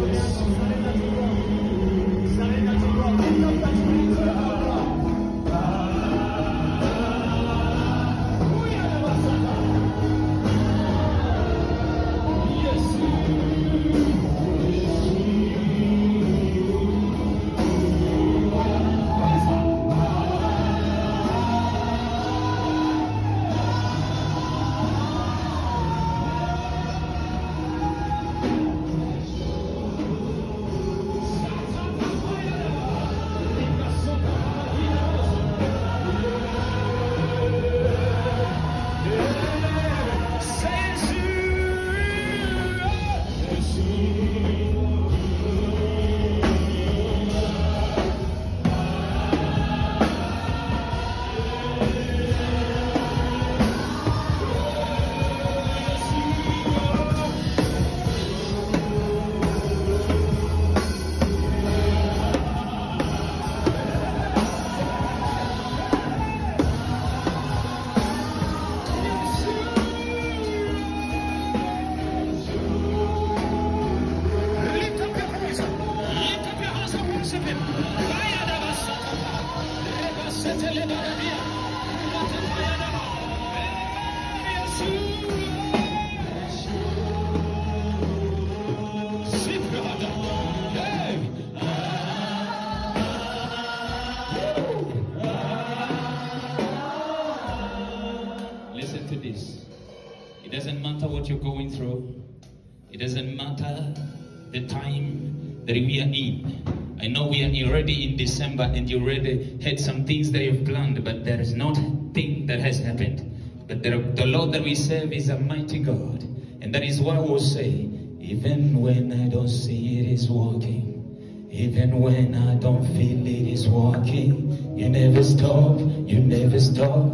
Listen to this. It doesn't matter what you're going through. It doesn't matter the time that we are in. I know we are already in December and you already had some things that you've planned, but there is not a thing that has happened. But the Lord that we serve is a mighty God. And that is what I will say. Even when I don't see it is working, even when I don't feel it is working, you never stop, you never stop,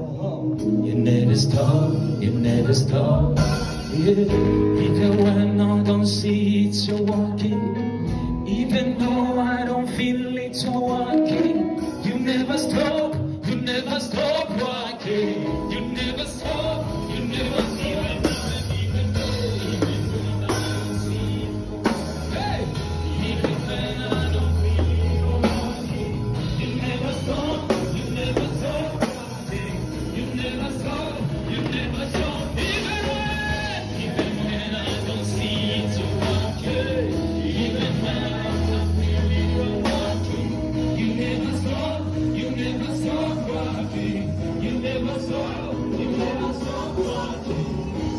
you never stop, you never stop. Yeah. Even when I don't see it, you're working, even though I don't feel it, you're working. You never stop, you never stop working, you never stop, you never stop. You never stop, you never stop, you never stop.